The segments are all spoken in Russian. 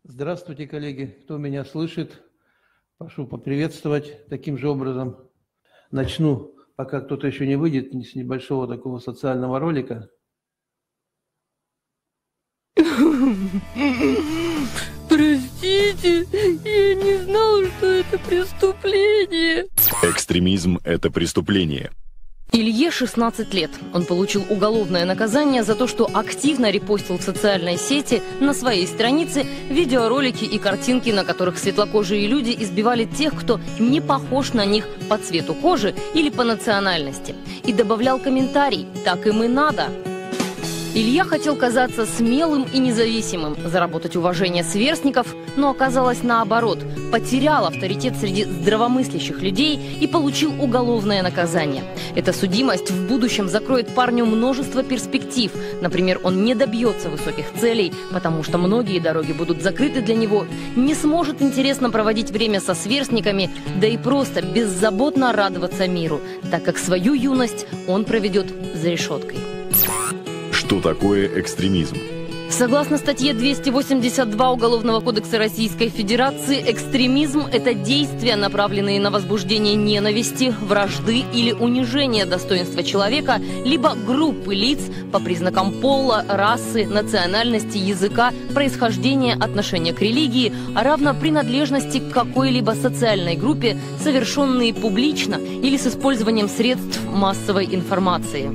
Здравствуйте, коллеги. Кто меня слышит, прошу поприветствовать таким же образом. Начну, пока кто-то еще не выйдет, с небольшого такого социального ролика. Простите, я не знал, что это преступление. Экстремизм – это преступление. Илье 16 лет. Он получил уголовное наказание за то, что активно репостил в социальной сети на своей странице видеоролики и картинки, на которых светлокожие люди избивали тех, кто не похож на них по цвету кожи или по национальности. И добавлял комментарий «Так им и надо». Илья хотел казаться смелым и независимым, заработать уважение сверстников, но оказалось наоборот. Потерял авторитет среди здравомыслящих людей и получил уголовное наказание. Эта судимость в будущем закроет парню множество перспектив. Например, он не добьется высоких целей, потому что многие дороги будут закрыты для него, не сможет интересно проводить время со сверстниками, да и просто беззаботно радоваться миру, так как свою юность он проведет за решеткой. Что такое экстремизм? Согласно статье 282 Уголовного кодекса Российской Федерации, экстремизм – это действия, направленные на возбуждение ненависти, вражды или унижение достоинства человека, либо группы лиц по признакам пола, расы, национальности, языка, происхождения, отношения к религии, а равно принадлежности к какой-либо социальной группе, совершенные публично или с использованием средств массовой информации.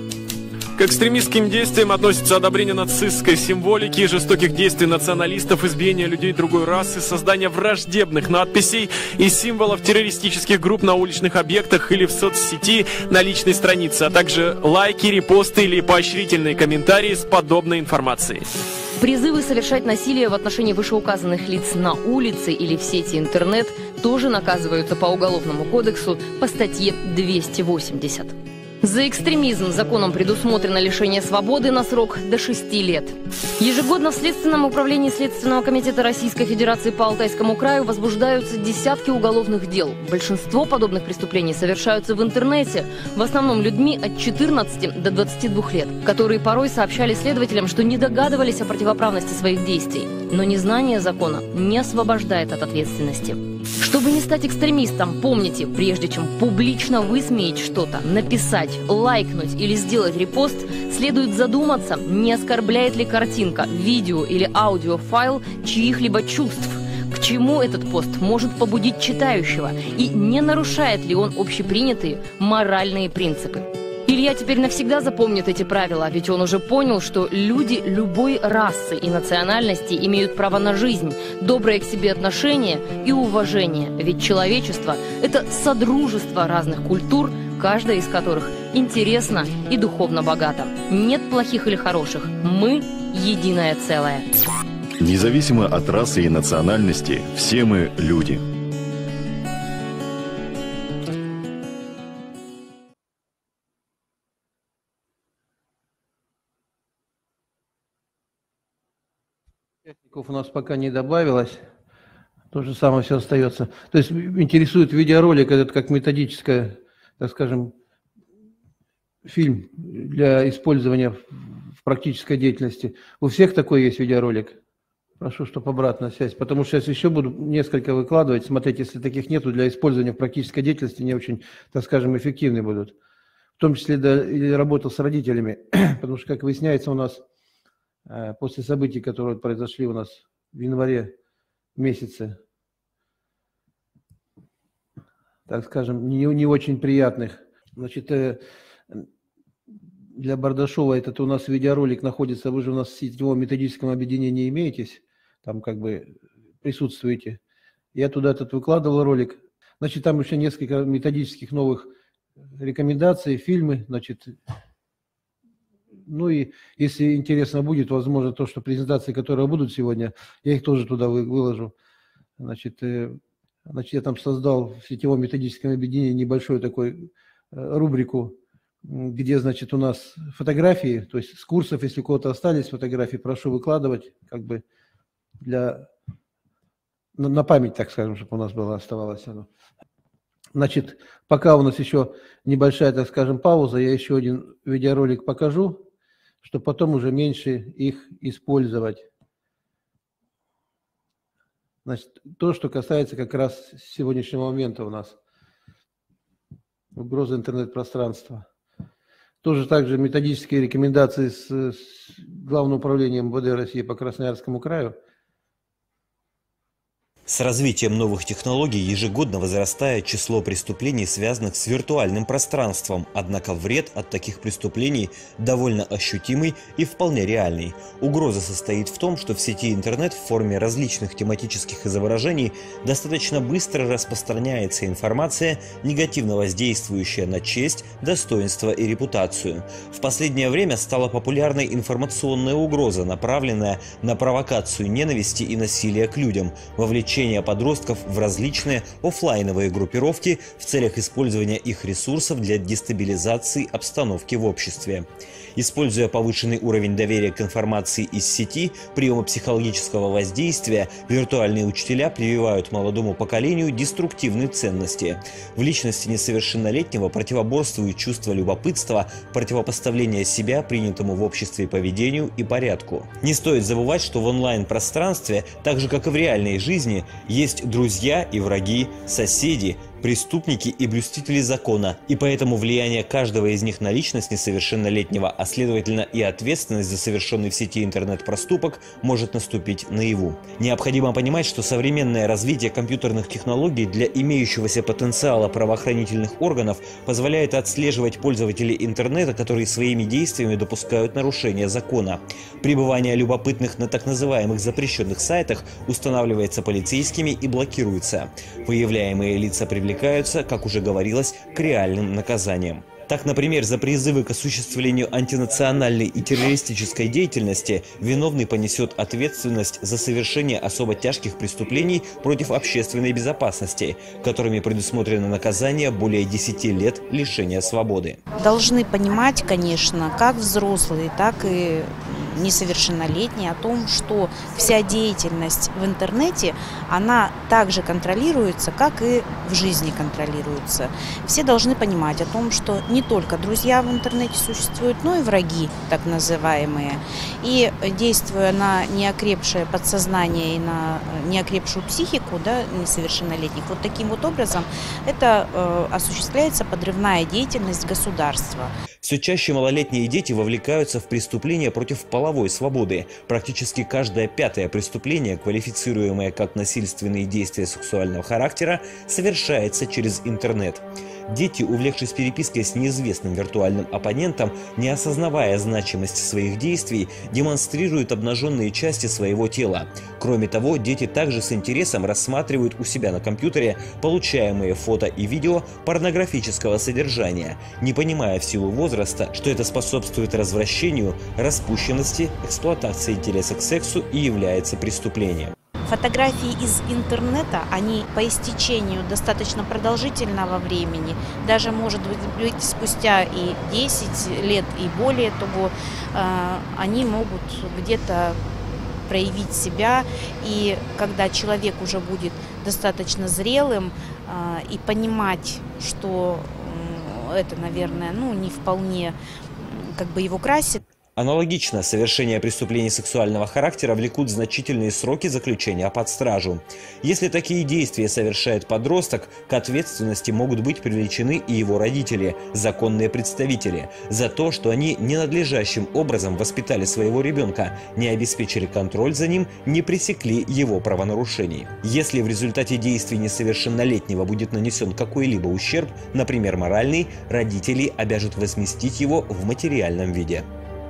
К экстремистским действиям относятся одобрение нацистской символики, жестоких действий националистов, избиение людей другой расы, создание враждебных надписей и символов террористических групп на уличных объектах или в соцсети на личной странице, а также лайки, репосты или поощрительные комментарии с подобной информацией. Призывы совершать насилие в отношении вышеуказанных лиц на улице или в сети интернет тоже наказываются по Уголовному кодексу по статье 280. За экстремизм законом предусмотрено лишение свободы на срок до 6 лет. Ежегодно в Следственном управлении Следственного комитета Российской Федерации по Алтайскому краю возбуждаются десятки уголовных дел. Большинство подобных преступлений совершаются в интернете, в основном людьми от 14 до 22 лет, которые порой сообщали следователям, что не догадывались о противоправности своих действий. Но незнание закона не освобождает от ответственности. Чтобы не стать экстремистом, помните, прежде чем публично высмеять что-то, написать, лайкнуть или сделать репост, следует задуматься, не оскорбляет ли картинка, видео или аудиофайл чьих-либо чувств, к чему этот пост может побудить читающего и не нарушает ли он общепринятые моральные принципы. Илья теперь навсегда запомнит эти правила, ведь он уже понял, что люди любой расы и национальности имеют право на жизнь, доброе к себе отношение и уважение, ведь человечество – это содружество разных культур, каждая из которых интересна и духовно богата. Нет плохих или хороших, мы – единое целое. Независимо от расы и национальности, все мы люди. Участников у нас пока не добавилось. То же самое все остается. То есть интересует видеоролик этот как методическое, так скажем, фильм для использования в практической деятельности. У всех такой есть видеоролик? Прошу, чтобы обратная связь. Потому что сейчас еще буду несколько выкладывать. Смотрите, если таких нету, для использования в практической деятельности не очень, так скажем, эффективны будут. В том числе или работал с родителями. Потому что, как выясняется, у нас после событий, которые произошли у нас в январе месяце, так скажем, не очень приятных. Значит, для Бардашова этот у нас видеоролик находится, вы же у нас в сетевом методическом объединении имеетесь, там как бы присутствуете. Я туда этот выкладывал ролик. Значит, там еще несколько методических новых рекомендаций, фильмы, значит. Ну и если интересно будет, возможно, то, что презентации, которые будут сегодня, я их тоже туда выложу. Значит, я там создал в сетевом методическом объединении небольшую такую рубрику, где, значит, у нас фотографии, то есть с курсов, если у кого-то остались фотографии, прошу выкладывать, как бы на память, так скажем, чтобы у нас было, оставалось оно. Значит, пока у нас еще небольшая, так скажем, пауза, я еще один видеоролик покажу, чтобы потом уже меньше их использовать. Значит, то, что касается как раз сегодняшнего момента у нас, угрозы интернет-пространства. Тоже также методические рекомендации с Главным управлением МВД России по Красноярскому краю. С развитием новых технологий ежегодно возрастает число преступлений, связанных с виртуальным пространством. Однако вред от таких преступлений довольно ощутимый и вполне реальный. Угроза состоит в том, что в сети интернет в форме различных тематических изображений достаточно быстро распространяется информация, негативно воздействующая на честь, достоинство и репутацию. В последнее время стала популярной информационная угроза, направленная на провокацию ненависти и насилия к людям, вовлечение подростков в различные офлайновые группировки в целях использования их ресурсов для дестабилизации обстановки в обществе. Используя повышенный уровень доверия к информации из сети, приемы психологического воздействия, виртуальные учителя прививают молодому поколению деструктивные ценности. В личности несовершеннолетнего противоборствует чувство любопытства, противопоставление себя принятому в обществе поведению и порядку. Не стоит забывать, что в онлайн-пространстве, так же как и в реальной жизни, есть друзья и враги, соседи, преступники и блюстители закона, и поэтому влияние каждого из них на личность несовершеннолетнего, а следовательно и ответственность за совершенный в сети интернет-проступок может наступить наяву. Необходимо понимать, что современное развитие компьютерных технологий для имеющегося потенциала правоохранительных органов позволяет отслеживать пользователей интернета, которые своими действиями допускают нарушения закона. Пребывание любопытных на так называемых запрещенных сайтах устанавливается полицейскими и блокируется. Выявляемые лица привлекаются, как уже говорилось, к реальным наказаниям. Так, например, за призывы к осуществлению антинациональной и террористической деятельности виновный понесет ответственность за совершение особо тяжких преступлений против общественной безопасности, которыми предусмотрено наказание более 10 лет лишения свободы. Должны понимать, конечно, как взрослые, так и несовершеннолетние о том, что вся деятельность в интернете, она также контролируется, как и в жизни контролируется. Все должны понимать о том, что не только друзья в интернете существуют, но и враги, так называемые. И действуя на неокрепшее подсознание и на неокрепшую психику, да, несовершеннолетних, вот таким вот образом это осуществляется подрывная деятельность государства. Все чаще малолетние дети вовлекаются в преступления против половой свободы. Практически каждое пятое преступление, квалифицируемое как насильственные действия сексуального характера, совершается через интернет. Дети, увлекшись перепиской с неизвестным виртуальным оппонентом, не осознавая значимость своих действий, демонстрируют обнаженные части своего тела. Кроме того, дети также с интересом рассматривают у себя на компьютере получаемые фото и видео порнографического содержания, не понимая в силу возраста, что это способствует развращению, распущенности, эксплуатации интереса к сексу и является преступлением. Фотографии из интернета, они по истечению достаточно продолжительного времени, даже может быть спустя и 10 лет и более того, они могут где-то проявить себя. И когда человек уже будет достаточно зрелым и понимать, что это, наверное, не вполне его красит. Аналогично, совершение преступлений сексуального характера влекут значительные сроки заключения под стражу. Если такие действия совершает подросток, к ответственности могут быть привлечены и его родители, законные представители, за то, что они ненадлежащим образом воспитали своего ребенка, не обеспечили контроль за ним, не пресекли его правонарушений. Если в результате действий несовершеннолетнего будет нанесен какой-либо ущерб, например, моральный, родители обяжут возместить его в материальном виде.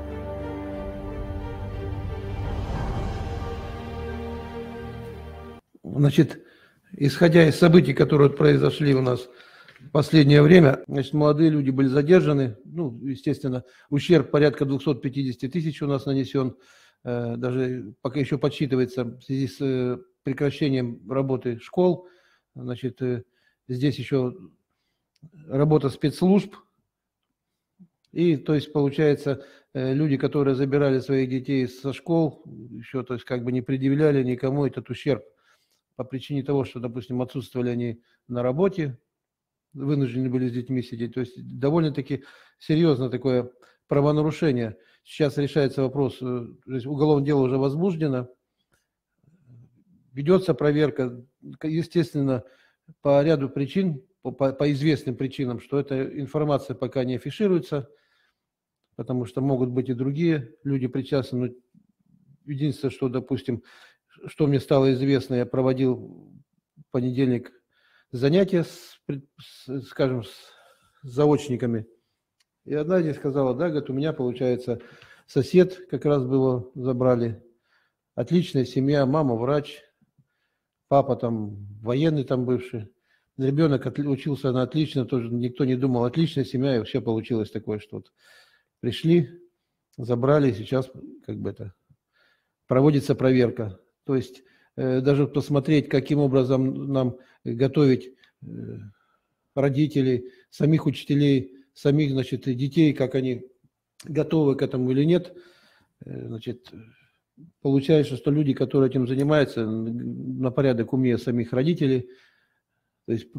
Значит, исходя из событий, которые произошли у нас в последнее время, значит, молодые люди были задержаны. Естественно, ущерб порядка 250 тысяч у нас нанесен. Даже пока еще подсчитывается в связи с прекращением работы школ. Значит, здесь еще работа спецслужб. И, то есть, получается, люди, которые забирали своих детей со школ, еще, то есть, не предъявляли никому этот ущерб. По причине того, что, допустим, отсутствовали они на работе, вынуждены были с детьми сидеть. То есть довольно-таки серьезно такое правонарушение. Сейчас решается вопрос, то есть уголовное дело уже возбуждено, ведется проверка, естественно, по ряду причин, по известным причинам, что эта информация пока не афишируется, потому что могут быть и другие люди причастны. Но единственное, что, допустим, что мне стало известно, я проводил в понедельник занятия скажем, с заочниками. И одна здесь сказала: да, говорит, у меня, получается, сосед, как раз бы его забрали, отличная семья, мама врач, папа там военный там бывший, ребенок учился на отлично, тоже никто не думал, отличная семья, и вообще получилось такое, что вот пришли, забрали, сейчас как бы это проводится проверка. То есть даже посмотреть, каким образом нам готовить родителей, самих учителей, самих, значит, детей, как они готовы к этому или нет. Значит, получается, что люди, которые этим занимаются, на порядок умнее самих родителей, то есть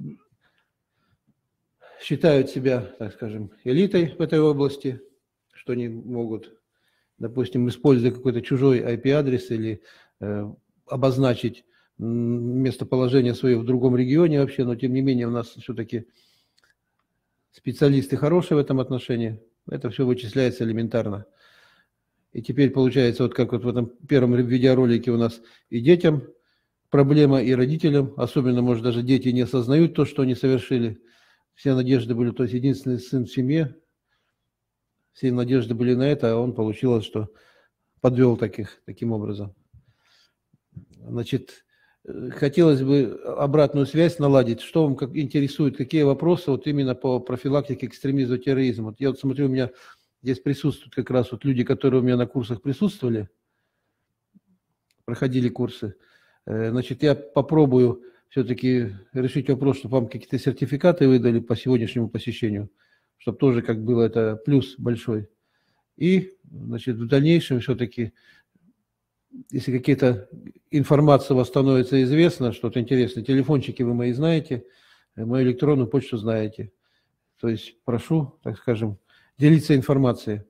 считают себя, так скажем, элитой в этой области, что они могут, допустим, используя какой-то чужой IP-адрес или обозначить местоположение свое в другом регионе вообще, но тем не менее у нас все-таки специалисты хорошие в этом отношении, это все вычисляется элементарно. И теперь получается, вот как вот в этом первом видеоролике у нас и детям проблема, и родителям, особенно, может, даже дети не осознают то, что они совершили. Все надежды были, то есть единственный сын в семье, все надежды были на это, а он получилось, что подвел таким образом. Значит, хотелось бы обратную связь наладить. Что вам интересует, какие вопросы вот именно по профилактике экстремизма и терроризма? Вот я вот смотрю, у меня здесь присутствуют как раз вот люди, которые у меня на курсах присутствовали, проходили курсы. Значит, я попробую все-таки решить вопрос, чтобы вам какие-то сертификаты выдали по сегодняшнему посещению, чтобы тоже как было это плюс большой. И, значит, в дальнейшем все-таки, если какие-то информация у вас становится известна, что-то интересное, телефончики вы мои знаете, мою электронную почту знаете. То есть прошу, так скажем, делиться информацией.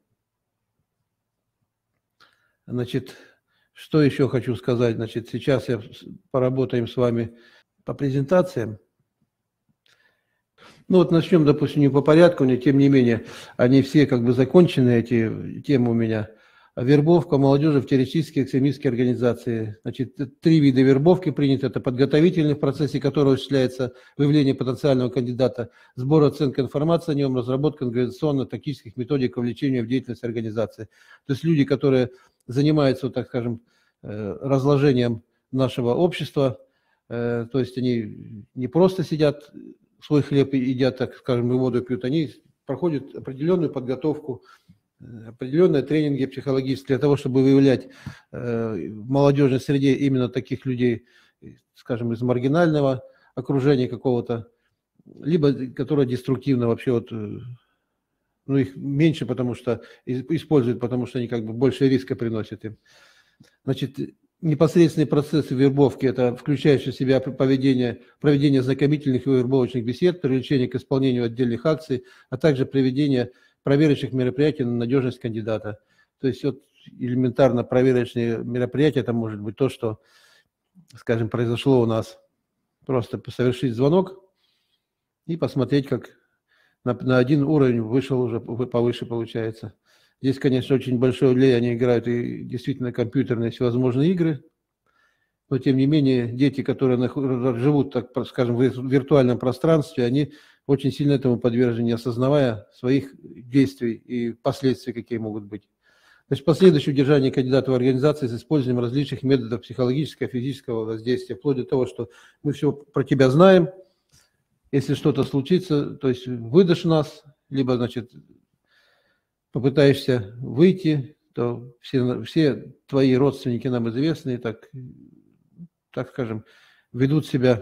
Значит, что еще хочу сказать? Значит, сейчас поработаем с вами по презентациям. Ну вот начнем, допустим, не по порядку, но тем не менее, они все как бы закончены, эти темы у меня. Вербовка молодежи в террористические экстремистские организации. Значит, 3 вида вербовки приняты. Это подготовительный, в процессе которого осуществляется выявление потенциального кандидата, сбор, оценка информации о нем, разработка организационно-тактических методик вовлечения в деятельность организации. То есть люди, которые занимаются, так скажем, разложением нашего общества, то есть они не просто сидят, свой хлеб едят, так скажем, и воду пьют, они проходят определенную подготовку, определенные тренинги психологические для того, чтобы выявлять в молодежной среде именно таких людей, скажем, из маргинального окружения какого-то, либо которые деструктивно вообще вот, ну их меньше, потому что используют, потому что они как бы больше риска приносят им. Значит, непосредственные процессы вербовки, это включающие в себя проведение знакомительных и вербовочных бесед, привлечение к исполнению отдельных акций, а также проведение проверочных мероприятий на надежность кандидата. То есть вот элементарно проверочные мероприятия, это может быть то, что, скажем, произошло у нас. Просто совершить звонок и посмотреть, как на один уровень вышел уже повыше получается. Здесь, конечно, очень большое влияние играют и действительно компьютерные всевозможные игры, но тем не менее дети, которые живут, так скажем, в виртуальном пространстве, они очень сильно этому подвержены, не осознавая своих действий и последствий, какие могут быть. Значит, последующее удержание кандидата в организации с использованием различных методов психологического, физического воздействия, вплоть до того, что мы все про тебя знаем, если что-то случится, то есть выдашь нас, либо, значит, попытаешься выйти, то все твои родственники нам известны, так скажем, ведут себя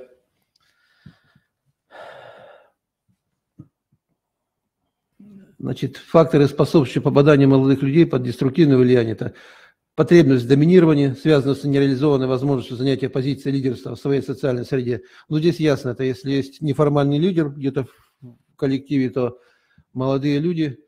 Значит, факторы, способствующие попаданию молодых людей под деструктивное влияние, это потребность в доминировании, связанная с нереализованной возможностью занятия позиции лидерства в своей социальной среде. Ну, здесь ясно, это если есть неформальный лидер где-то в коллективе, то молодые люди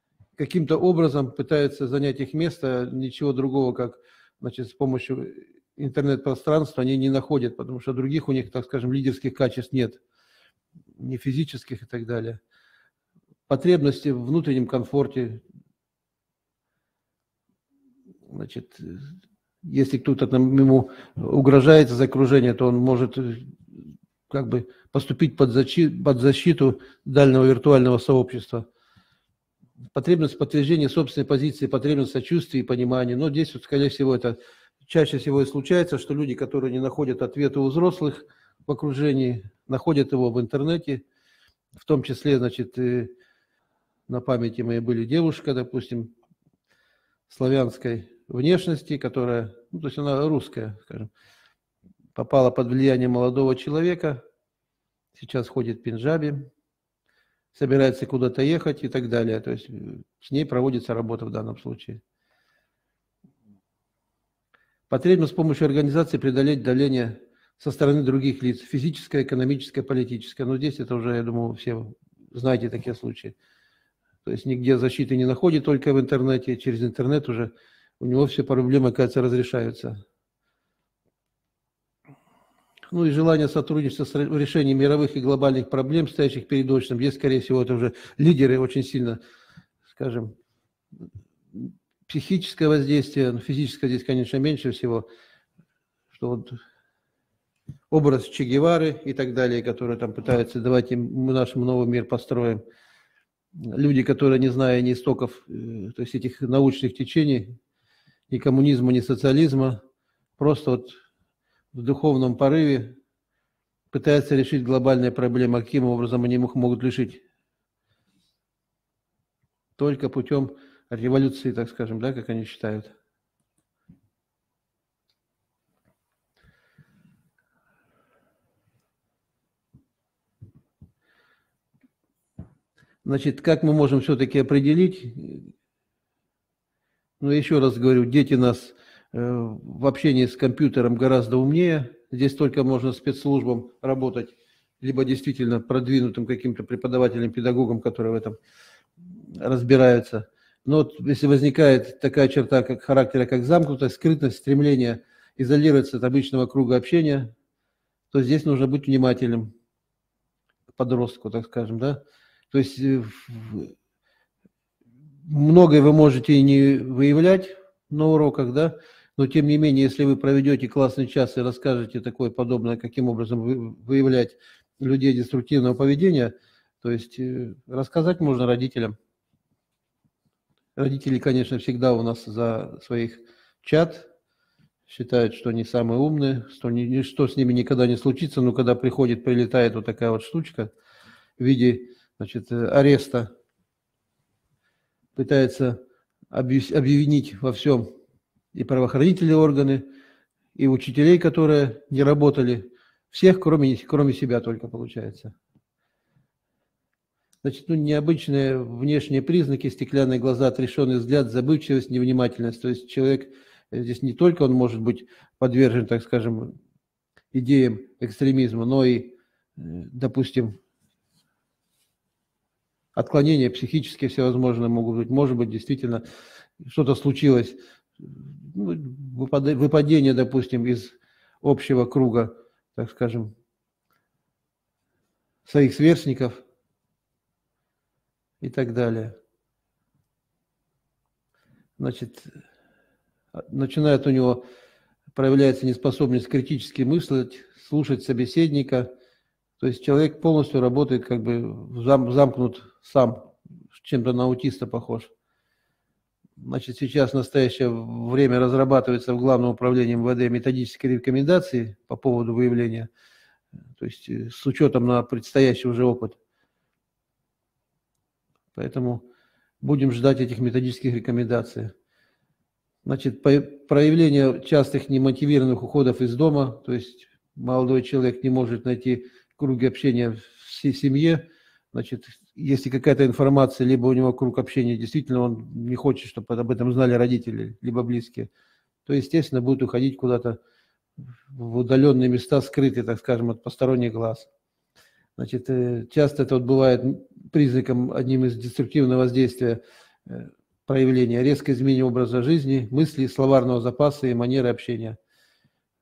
каким-то образом пытаются занять их место, ничего другого, как, значит, с помощью интернет-пространство они не находят, потому что других у них, так скажем, лидерских качеств нет, не физических и так далее. Потребности в внутреннем комфорте. Значит, если кто-то там ему угрожает из окружения, то он может как бы поступить под защиту дальнего виртуального сообщества. Потребность подтверждения собственной позиции, потребность сочувствия и понимания. Но здесь, вот, скорее всего, это чаще всего и случается, что люди, которые не находят ответа у взрослых в окружении, находят его в интернете, в том числе, значит, и на памяти моей были девушка, допустим, славянской внешности, которая, ну, то есть она русская, скажем, попала под влияние молодого человека, сейчас ходит в пинджабе, собирается куда-то ехать и так далее. То есть с ней проводится работа в данном случае. Потребность с помощью организации преодолеть давление со стороны других лиц, физическое, экономическое, политическое. Но здесь это уже, я думаю, все знаете такие случаи. То есть нигде защиты не находит, только в интернете. Через интернет уже у него все проблемы, кажется, разрешаются. Ну и желание сотрудничества в решении мировых и глобальных проблем, стоящих перед обществом. Здесь, скорее всего, это уже лидеры очень сильно, скажем, психическое воздействие, физическое здесь, конечно, меньше всего, что вот образ Че Гевары и так далее, которые там пытаются, давайте мы наш новый мир построим. Люди, которые, не зная ни истоков, то есть этих научных течений, ни коммунизма, ни социализма, просто вот в духовном порыве пытаются решить глобальные проблемы. Каким образом они их могут решить? Только путем революции, так скажем, да, как они считают. Значит, как мы можем все-таки определить? Ну, еще раз говорю, дети нас в общении с компьютером гораздо умнее. Здесь только можно спецслужбам работать, либо действительно продвинутым каким-то преподавателям, педагогам, которые в этом разбираются. Но вот если возникает такая черта как характера, как замкнутость, скрытность, стремление изолироваться от обычного круга общения, то здесь нужно быть внимательным к подростку, так скажем, да. То есть многое вы можете и не выявлять на уроках, да, но тем не менее, если вы проведете классный час и расскажете такое подобное, каким образом выявлять людей деструктивного поведения, то есть рассказать можно родителям. Родители, конечно, всегда у нас за своих чад, считают, что они самые умные, что ничто с ними никогда не случится, но когда прилетает вот такая вот штучка в виде, значит, ареста, пытается обвинить во всем и правоохранительные органы, и учителей, которые не работали, всех, кроме себя только, получается. Значит, ну, необычные внешние признаки: стеклянные глаза, отрешенный взгляд, забывчивость, невнимательность. То есть человек здесь не только он может быть подвержен, так скажем, идеям экстремизма, но и, допустим, отклонения психические всевозможные могут быть. Может быть, действительно что-то случилось, ну, выпадение, допустим, из общего круга, так скажем, своих сверстников и так далее. Значит, начинает у него проявляется неспособность критически мыслить, слушать собеседника. То есть человек полностью работает, как бы замкнут сам, чем-то на аутиста похож. Значит, сейчас в настоящее время разрабатывается в Главном управлении МВД методические рекомендации по поводу выявления, то есть с учетом на предстоящий уже опыт. Поэтому будем ждать этих методических рекомендаций. Значит, проявление частых немотивированных уходов из дома, то есть молодой человек не может найти круги общения в семье. Значит, если какая-то информация, либо у него круг общения, действительно он не хочет, чтобы об этом знали родители, либо близкие, то, естественно, будет уходить куда-то в удаленные места, скрытые, так скажем, от посторонних глаз. Значит, часто это вот бывает признаком, одним из деструктивного воздействия проявления: резкое изменение образа жизни, мыслей, словарного запаса и манеры общения.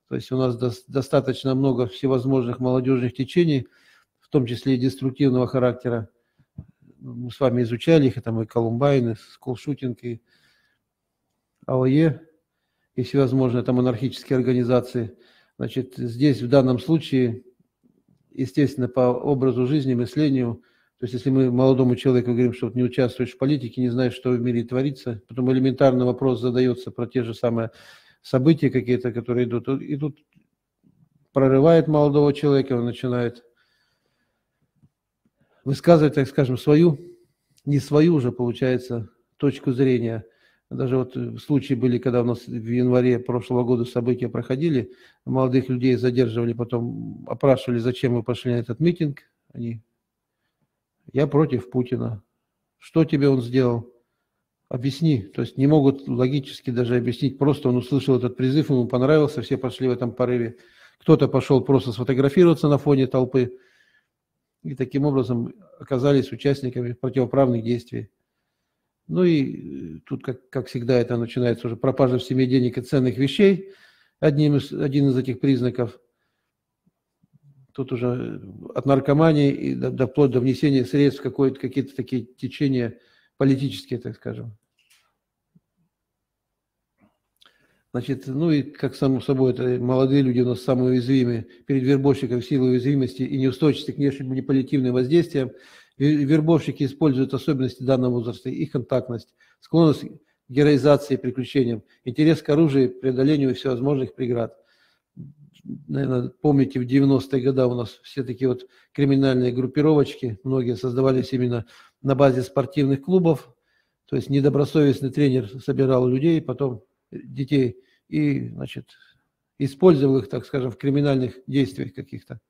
То есть у нас достаточно много всевозможных молодежных течений, в том числе и деструктивного характера. Мы с вами изучали их, там и Колумбайн, и скулшутинг, и АОЕ, и всевозможные там анархические организации. Значит, здесь в данном случае, естественно, по образу жизни, мышлению, то есть если мы молодому человеку говорим, что не участвуешь в политике, не знаешь, что в мире творится, потом элементарный вопрос задается про те же самые события какие-то, которые идут, и тут прорывает молодого человека, он начинает высказывать, так скажем, свою, не свою уже, получается, точку зрения. Даже вот случаи были, когда у нас в январе прошлого года события проходили, молодых людей задерживали, потом опрашивали, зачем вы пошли на этот митинг. Они: я против Путина. Что тебе он сделал? Объясни. То есть не могут логически даже объяснить. Просто он услышал этот призыв, ему понравился, все пошли в этом порыве. Кто-то пошел просто сфотографироваться на фоне толпы и таким образом оказались участниками противоправных действий. Ну и тут, как всегда, это начинается уже пропажа в семье денег и ценных вещей. Один из этих признаков. Тут уже от наркомании и вплоть до внесения средств в какие-то такие течения политические, так скажем. Значит, ну и, как само собой, это молодые люди у нас самые уязвимые перед вербовщиком в силу уязвимости и неустойчивости к внешним манипулятивным воздействиям. Вербовщики используют особенности данного возраста, их контактность, склонность к героизации и приключениям, интерес к оружию, преодолению всевозможных преград. Наверное, помните, в 90-е годы у нас все такие вот криминальные группировочки, многие создавались именно на базе спортивных клубов, то есть недобросовестный тренер собирал людей, потом детей и, значит, использовал их, так скажем, в криминальных действиях каких-то.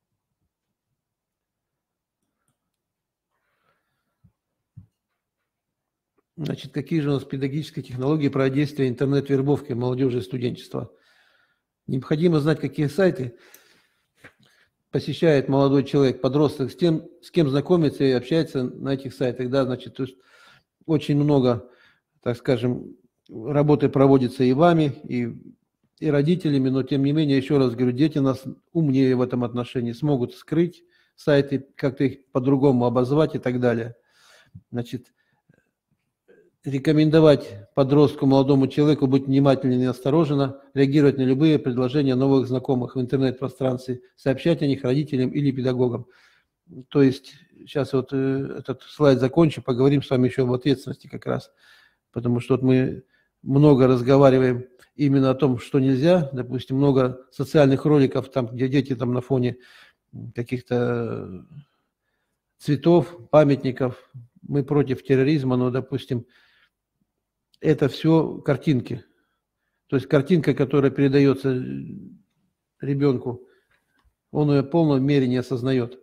Значит, какие же у нас педагогические технологии противодействия интернет-вербовки молодежи и студенчества? Необходимо знать, какие сайты посещает молодой человек, подросток, с кем знакомится и общается на этих сайтах. Да, значит, то есть очень много, так скажем, работы проводится и вами, и родителями, но тем не менее, еще раз говорю, дети нас умнее в этом отношении, смогут скрыть сайты, как-то их по-другому обозвать и так далее. Значит, рекомендовать подростку, молодому человеку быть внимательным и осторожно, реагировать на любые предложения новых знакомых в интернет-пространстве, сообщать о них родителям или педагогам. То есть сейчас вот этот слайд закончу, поговорим с вами еще об ответственности как раз, потому что вот мы много разговариваем именно о том, что нельзя, допустим, много социальных роликов, там, где дети там на фоне каких-то цветов, памятников, мы против терроризма, но, допустим, это все картинки. То есть картинка, которая передается ребенку, он ее в полной мере не осознает.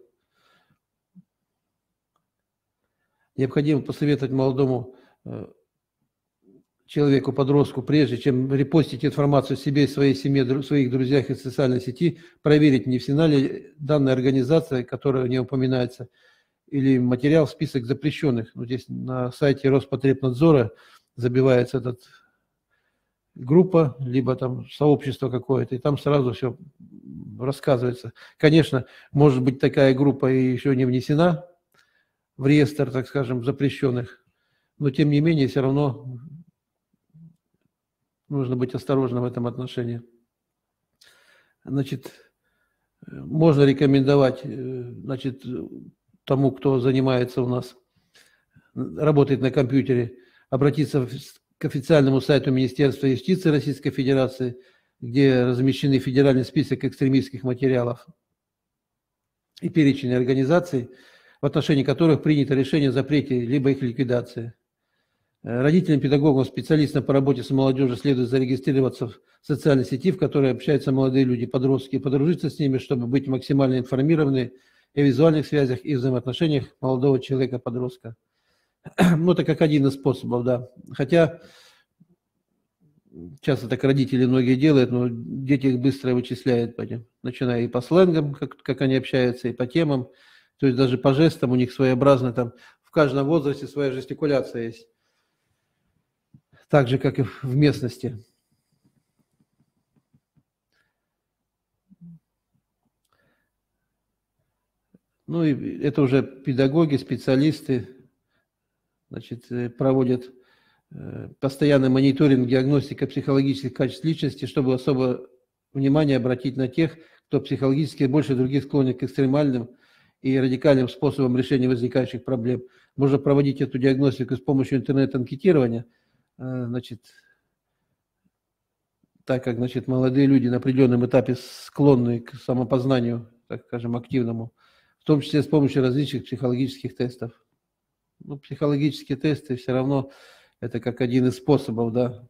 Необходимо посоветовать молодому человеку, подростку, прежде чем репостить информацию о себе и своей семье, своих друзьях и в социальной сети, проверить, не внесена ли данная организация, которая не упоминается, или материал в список запрещенных. Вот здесь на сайте Роспотребнадзора забивается эта группа, либо там сообщество какое-то, и там сразу все рассказывается. Конечно, может быть, такая группа и еще не внесена в реестр, так скажем, запрещенных, но тем не менее все равно нужно быть осторожным в этом отношении. Значит, можно рекомендовать, значит, тому, кто занимается у нас, работает на компьютере, обратиться к официальному сайту Министерства юстиции Российской Федерации, где размещены федеральный список экстремистских материалов и перечень организаций, в отношении которых принято решение о запрете либо их ликвидации. Родителям, педагогам, специалистам по работе с молодежью следует зарегистрироваться в социальной сети, в которой общаются молодые люди, подростки, и подружиться с ними, чтобы быть максимально информированы о визуальных связях и взаимоотношениях молодого человека-подростка. Ну, это как один из способов, да. Хотя часто так родители многие делают, но дети их быстро вычисляют, начиная и по сленгам, как они общаются, и по темам. То есть даже по жестам у них своеобразно, там в каждом возрасте своя жестикуляция есть. Так же, как и в местности. Ну и это уже педагоги, специалисты, значит, проводят постоянный мониторинг, диагностика психологических качеств личности, чтобы особо внимание обратить на тех, кто психологически больше других склонен к экстремальным и радикальным способам решения возникающих проблем. Можно проводить эту диагностику с помощью интернет-анкетирования, значит, так как, значит, молодые люди на определенном этапе склонны к самопознанию, так скажем, активному, в том числе с помощью различных психологических тестов. Ну, психологические тесты все равно это как один из способов, да.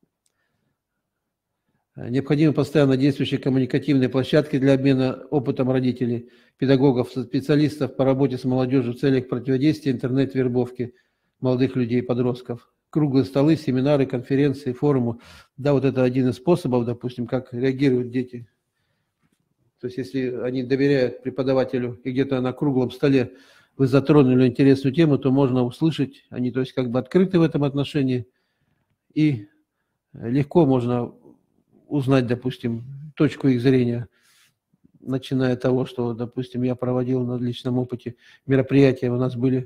Необходимы постоянно действующие коммуникативные площадки для обмена опытом родителей, педагогов, специалистов по работе с молодежью в целях противодействия интернет-вербовки молодых людей и подростков. Круглые столы, семинары, конференции, форумы. Да, вот это один из способов, допустим, как реагируют дети. То есть, если они доверяют преподавателю и где-то на круглом столе вы затронули интересную тему, то можно услышать, они, то есть, как бы открыты в этом отношении, и легко можно узнать, допустим, точку их зрения, начиная от того, что, допустим, я проводил на личном опыте мероприятия, у нас были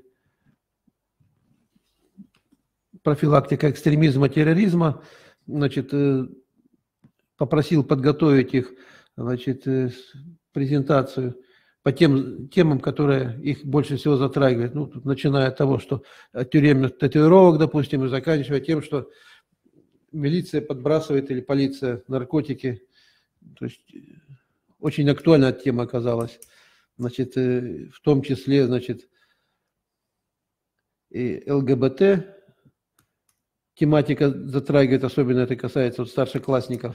профилактика экстремизма, терроризма, значит, попросил подготовить их, значит, презентацию по тем темам, которые их больше всего затрагивают. Ну, тут, начиная от того, что от тюремных татуировок, допустим, и заканчивая тем, что милиция подбрасывает или полиция наркотики. То есть очень актуальная тема оказалась. Значит, в том числе, значит, и ЛГБТ тематика затрагивает, особенно это касается вот старшеклассников.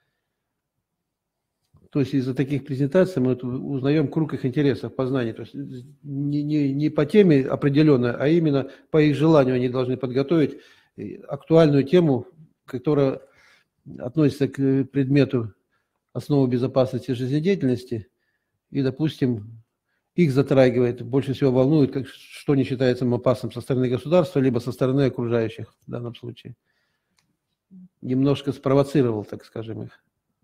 То есть из-за таких презентаций мы узнаем круг их интересов, познаний. То есть не по теме определенной, а именно по их желанию они должны подготовить актуальную тему, которая относится к предмету основы безопасности жизнедеятельности и, допустим, их затрагивает, больше всего волнует, что не считается опасным со стороны государства, либо со стороны окружающих в данном случае. Немножко спровоцировал, так скажем, их.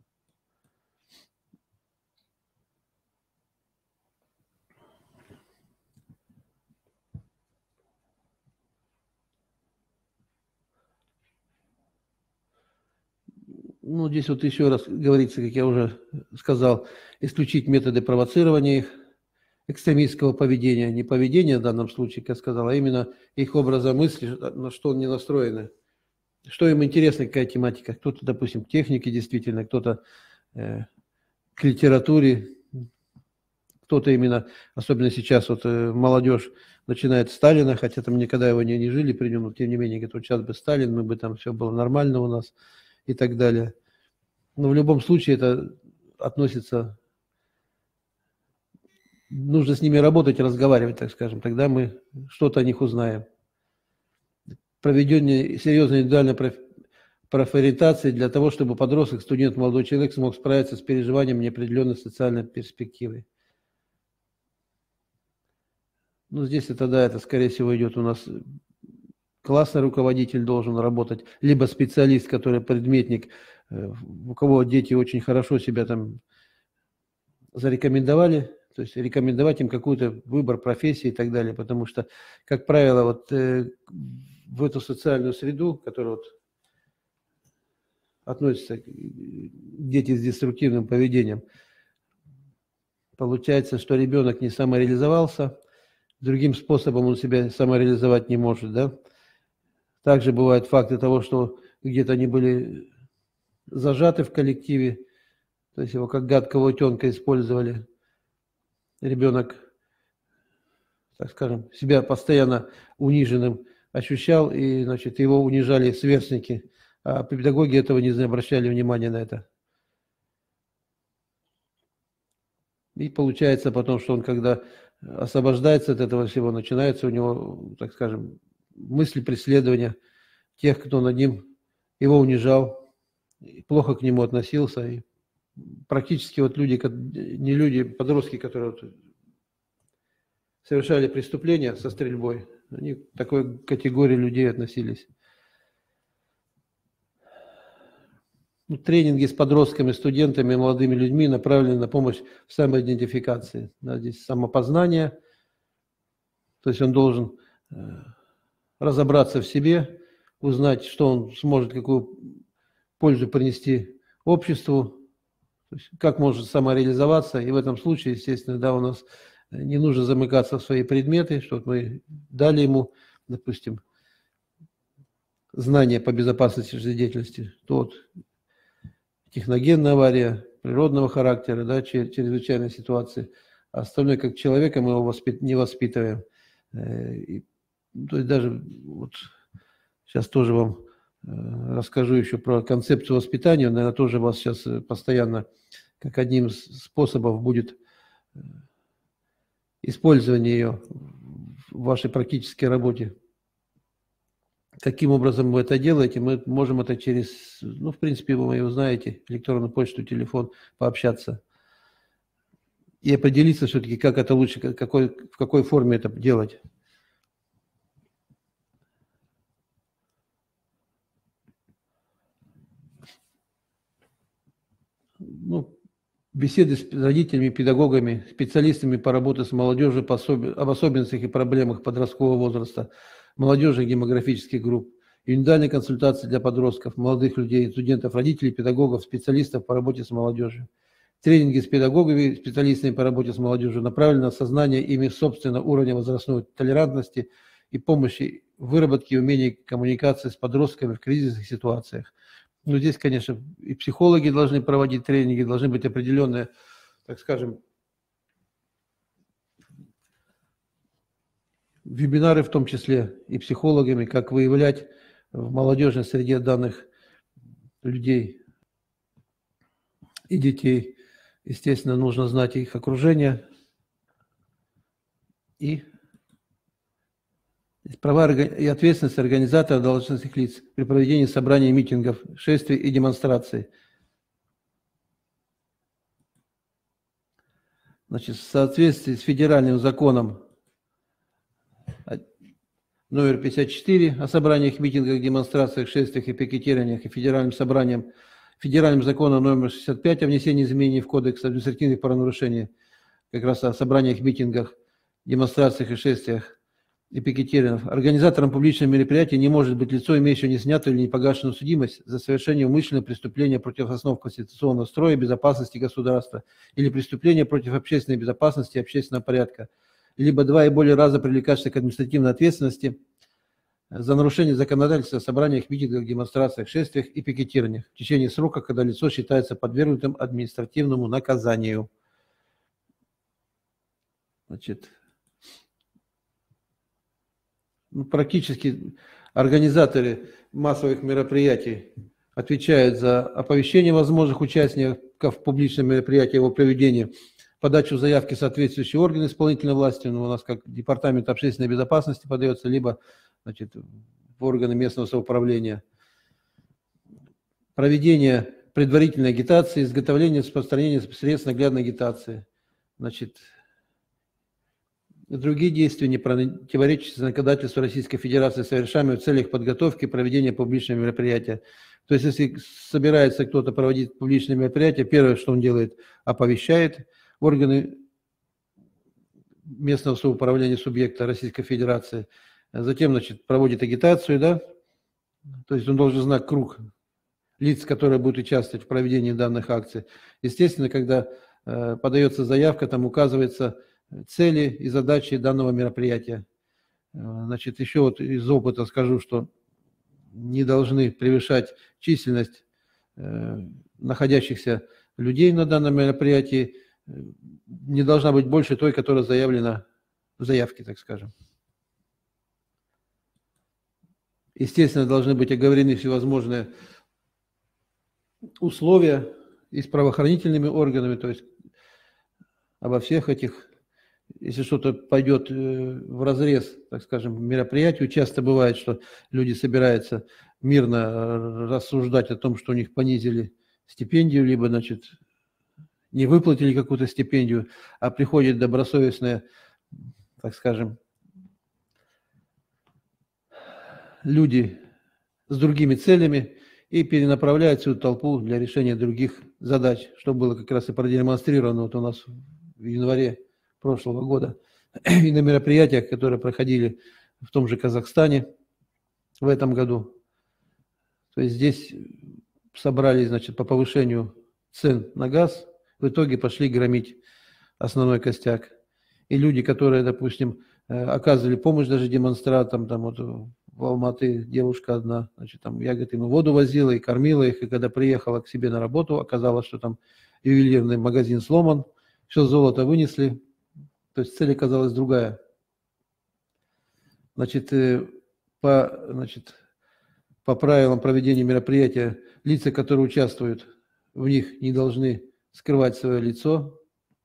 Ну, здесь вот еще раз говорится, как я уже сказал, исключить методы провоцирования их, экстремистского поведения, не поведения в данном случае, как я сказал, а именно их образа мысли, на что они настроены, что им интересна, какая тематика. Кто-то, допустим, к технике действительно, кто-то к литературе, кто-то именно, особенно сейчас вот молодежь начинает с Сталина, хотя там никогда его не жили при нем, но тем не менее, говорит, вот сейчас бы Сталин, мы бы там все было нормально у нас и так далее. Но в любом случае это относится, нужно с ними работать, разговаривать, так скажем, тогда мы что-то о них узнаем. Проведение серьезной индивидуальной профориентации для того, чтобы подросток, студент, молодой человек смог справиться с переживанием неопределенной социальной перспективы. Ну, здесь это, да, это, скорее всего, идет у нас классный руководитель должен работать, либо специалист, который предметник, у кого дети очень хорошо себя там зарекомендовали, то есть рекомендовать им какой-то выбор профессии и так далее, потому что, как правило, вот в эту социальную среду, которая вот относится к дети с деструктивным поведением, получается, что ребенок не самореализовался, другим способом он себя самореализовать не может, да. Также бывают факты того, что где-то они были зажаты в коллективе, то есть его как гадкого утенка использовали. Ребенок, так скажем, себя постоянно униженным ощущал, и, значит, его унижали сверстники, а педагоги этого не обращали внимания на это. И получается потом, что он, когда освобождается от этого всего, начинается у него, так скажем, мысли преследования тех, кто над ним его унижал, плохо к нему относился. И практически вот люди, не люди, подростки, которые вот совершали преступления со стрельбой, они к такой категории людей относились. тренинги с подростками, студентами, молодыми людьми направлены на помощь в самоидентификации. Да, здесь самопознание, то есть он должен разобраться в себе, узнать, что он сможет, какую пользу принести обществу, то есть как может самореализоваться. И в этом случае, естественно, да, у нас не нужно замыкаться в свои предметы, что мы дали ему, допустим, знания по безопасности жизнедеятельности, то вот техногенная авария, природного характера, да, чрезвычайной ситуации, а остальное как человека мы его не воспитываем. То есть даже вот сейчас тоже вам расскажу еще про концепцию воспитания, наверное, тоже вас сейчас постоянно как одним из способов будет использование ее в вашей практической работе. Каким образом вы это делаете? Мы можем это через, ну, в принципе, вы его знаете, электронную почту, телефон, пообщаться. И определиться все-таки, как это лучше, в какой форме это делать. Ну, беседы с родителями, педагогами, специалистами по работе с молодежью об особенностях и проблемах подросткового возраста, молодежных демографических групп, индивидуальные консультации для подростков, молодых людей, студентов, родителей, педагогов, специалистов по работе с молодежью. Тренинги с педагогами, специалистами по работе с молодежью направлены на сознание ими собственного уровня возрастной толерантности и помощи в выработке умений коммуникации с подростками в кризисных ситуациях. Но здесь, конечно, и психологи должны проводить тренинги, должны быть определенные, так скажем, вебинары в том числе и психологами, как выявлять в молодежной среде данных людей и детей. Естественно, нужно знать их окружение и права и ответственность организатора должностных лиц при проведении собраний, митингов, шествий и демонстраций. Значит, в соответствии с федеральным законом номер 54 о собраниях, митингах, демонстрациях, шествиях и пикетированиях и федеральным законом номер 65 о внесении изменений в Кодекс административных правонарушений, как раз о собраниях, митингах, демонстрациях и шествиях и пикетированиях. Организатором публичного мероприятия не может быть лицо, имеющее неснятую или непогашенную судимость за совершение умышленного преступления против основ конституционного строя и безопасности государства или преступления против общественной безопасности и общественного порядка, либо 2 и более раза привлекаться к административной ответственности за нарушение законодательства о собраниях, митингах, демонстрациях, шествиях и пикетированиях в течение срока, когда лицо считается подвергнутым административному наказанию. Значит, практически организаторы массовых мероприятий отвечают за оповещение возможных участников публичного мероприятия, его проведения, подачу заявки в соответствующие органы исполнительной власти, у нас как Департамент общественной безопасности подается, либо, значит, в органы местного самоуправления, проведение предварительной агитации, изготовление и распространение средств наглядной агитации, значит, другие действия, не противоречащие законодательству Российской Федерации, совершаемые в целях подготовки и проведения публичного мероприятия. То есть, если собирается кто-то проводить публичное мероприятие, первое, что он делает, оповещает органы местного самоуправления субъекта Российской Федерации, затем, значит, проводит агитацию, да, то есть он должен знать круг лиц, которые будут участвовать в проведении данных акций. Естественно, когда подается заявка, там указывается цели и задачи данного мероприятия. Значит, еще вот из опыта скажу, что не должны превышать численность находящихся людей на данном мероприятии, не должна быть больше той, которая заявлена в заявке, так скажем. Естественно, должны быть оговорены всевозможные условия и с правоохранительными органами, то есть обо всех этих, если что-то пойдет вразрез, так скажем, мероприятию, часто бывает, что люди собираются мирно рассуждать о том, что у них понизили стипендию, либо, значит, не выплатили какую-то стипендию, а приходят добросовестные, так скажем, люди с другими целями и перенаправляет всю толпу для решения других задач, что было как раз и продемонстрировано вот у нас в январе прошлого года и на мероприятиях, которые проходили в том же Казахстане в этом году. То есть здесь собрались, значит, по повышению цен на газ, в итоге пошли громить основной костяк. И люди, которые, допустим, оказывали помощь даже демонстрантам, там вот в Алматы девушка одна, значит, там я, говорит, ему воду возила и кормила их, и когда приехала к себе на работу, оказалось, что там ювелирный магазин сломан, все золото вынесли, то есть цель оказалась другая. Значит, по правилам проведения мероприятия, лица, которые участвуют в них, не должны скрывать свое лицо,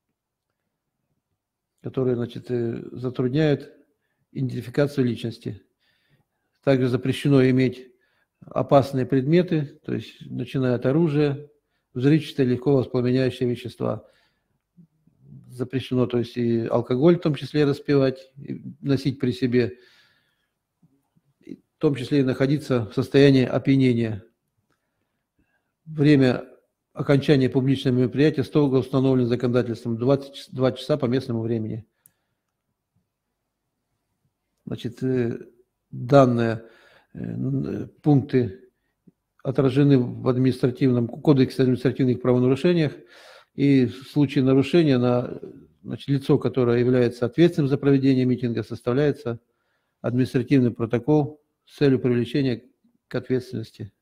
которые, значит, затрудняют идентификацию личности. Также запрещено иметь опасные предметы, то есть начиная от оружия, взрывчатые, легко воспламеняющие вещества. Запрещено, то есть и алкоголь в том числе распивать, и носить при себе, в том числе и находиться в состоянии опьянения. Время окончания публичного мероприятия строго установлено законодательством 22 часа по местному времени. Значит, данные пункты отражены в административном кодексе административных правонарушениях, и в случае нарушения значит, лицо, которое является ответственным за проведение митинга, составляется административный протокол с целью привлечения к ответственности.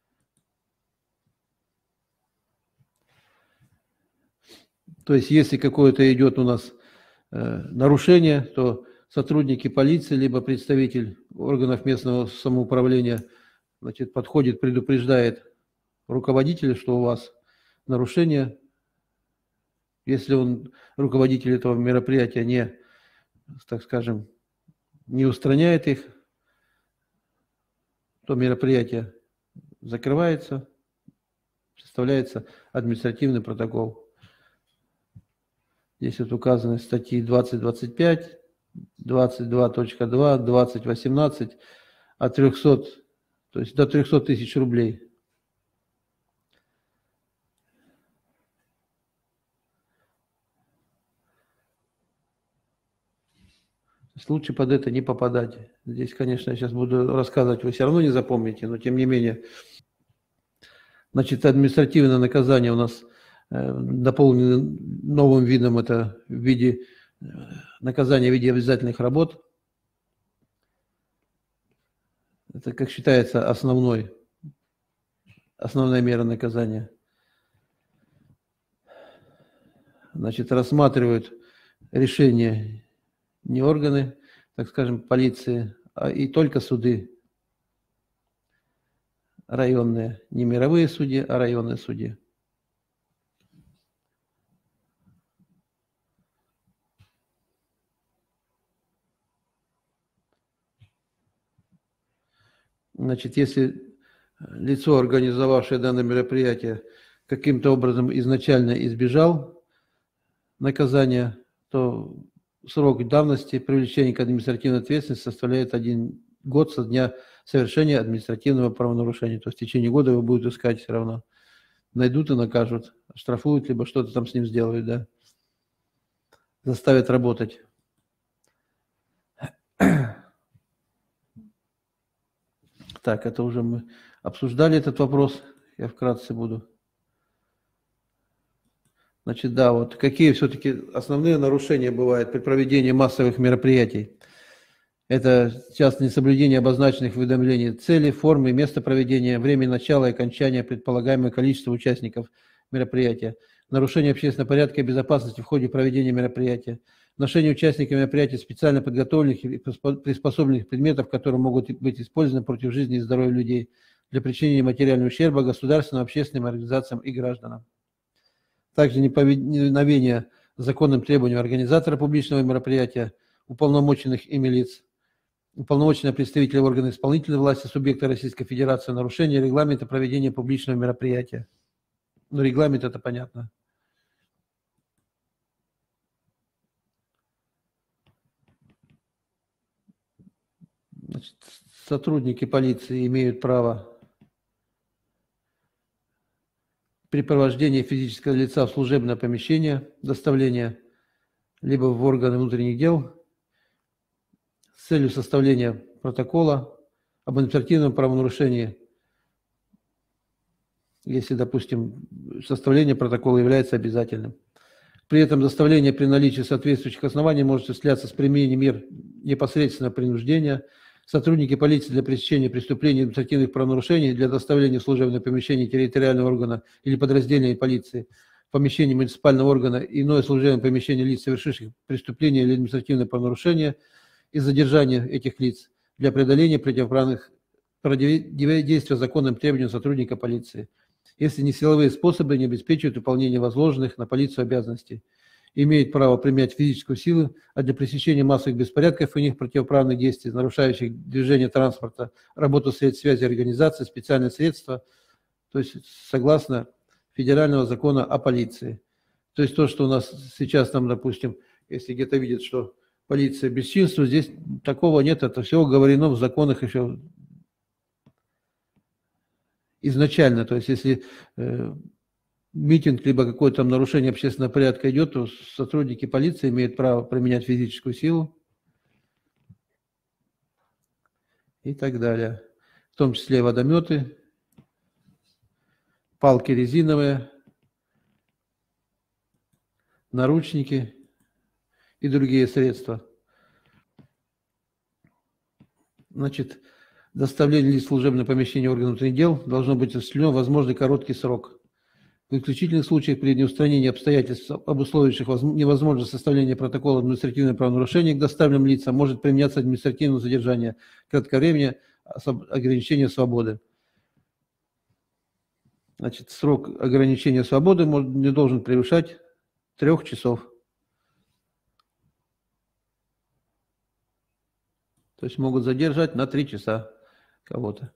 То есть, если какое-то идет у нас нарушение, то сотрудники полиции, либо представитель органов местного самоуправления, значит, подходит, предупреждает руководителя, что у вас нарушение. Если он, руководитель этого мероприятия, не, так скажем, не устраняет их, то мероприятие закрывается, составляется административный протокол. Здесь вот указаны статьи 20.25, 22.2, 20.18 от 300, то есть до 300 тысяч рублей. Лучше под это не попадать. Здесь, конечно, я сейчас буду рассказывать, вы все равно не запомните, но тем не менее. Значит, административное наказание у нас дополнено новым видом, это в виде наказания в виде обязательных работ. Это, как считается, основная мера наказания. Значит, рассматривают решение не органы, так скажем, полиции, а и только суды районные, не мировые судьи, а районные судьи. Значит, если лицо, организовавшее данное мероприятие, каким-то образом изначально избежал наказания, то срок давности привлечения к административной ответственности составляет 1 год со дня совершения административного правонарушения. То есть в течение года его будут искать все равно. Найдут и накажут, штрафуют, либо что-то там с ним сделают, да. Заставят работать. Так, это уже мы обсуждали этот вопрос. Я вкратце буду. Значит, да, вот какие все-таки основные нарушения бывают при проведении массовых мероприятий? Это часто несоблюдение обозначенных уведомлений цели, формы, места проведения, время начала и окончания, предполагаемое количество участников мероприятия, нарушение общественного порядка и безопасности в ходе проведения мероприятия, ношение участниками мероприятия специально подготовленных и приспособленных предметов, которые могут быть использованы против жизни и здоровья людей для причинения материального ущерба государственным, общественным организациям и гражданам. Также неповиновение законным требованиям организатора публичного мероприятия, уполномоченных ими лиц, уполномоченного представителя органов исполнительной власти субъекта Российской Федерации, нарушение регламента проведения публичного мероприятия. Ну, регламент это понятно. Значит, сотрудники полиции имеют право припровождение физического лица в служебное помещение, доставление либо в органы внутренних дел с целью составления протокола об административном правонарушении, если, допустим, составление протокола является обязательным. При этом доставление при наличии соответствующих оснований может осуществляться с применением мер непосредственного принуждения. Сотрудники полиции для пресечения преступлений и административных правонарушений для доставления в служебное помещение территориального органа или подразделения полиции, помещение муниципального органа и иное служебное помещение лиц, совершивших преступления или административное правонарушение, и задержание этих лиц для преодоления противоправных противодействия законным требованиям сотрудника полиции, если несиловые способы не обеспечивают выполнение возложенных на полицию обязанностей, имеет право применять физическую силу, а для пресечения массовых беспорядков и иных противоправных действий, нарушающих движение транспорта, работу средств связи организации, специальные средства, то есть согласно федерального закона о полиции. То есть то, что у нас сейчас там, допустим, если где-то видят, что полиция бесчинствует, здесь такого нет, это все оговорено в законах еще изначально. То есть если митинг либо какое-то там нарушение общественного порядка идет, то сотрудники полиции имеют право применять физическую силу и так далее. В том числе водометы, палки резиновые, наручники и другие средства. Значит, доставление лиц в служебное помещение органов внутренних дел должно быть осуществлено в возможный короткий срок. В исключительных случаях при неустранении обстоятельств, обусловивших невозможность составления протокола административного правонарушения к доставленным лицам, может применяться административное задержание кратковременное ограничения свободы. Значит, срок ограничения свободы не должен превышать 3 часов. То есть могут задержать на 3 часа кого-то.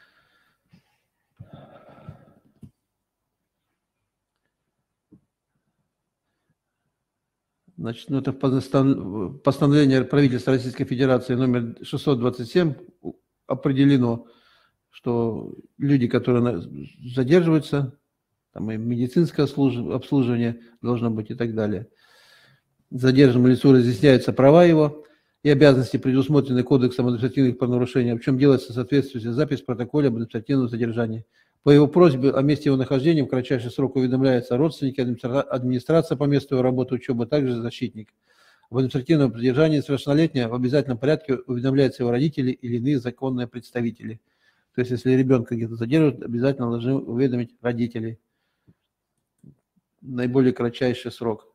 Значит, ну, это постановление правительства Российской Федерации номер 627 определено, что люди, которые задерживаются, там и медицинское обслуживание должно быть и так далее. Задержанному лицу разъясняются права его и обязанности, предусмотренные Кодексом административных правонарушений, причем делается соответствующая запись в протоколе об административном задержании. По его просьбе о месте его нахождения в кратчайший срок уведомляются родственники, администрация по месту его работы, учебы, а также защитник. В административном задержании совершеннолетнего в обязательном порядке уведомляются его родители или иные законные представители. То есть, если ребенка где-то задерживают, обязательно должны уведомить родителей. Наиболее кратчайший срок.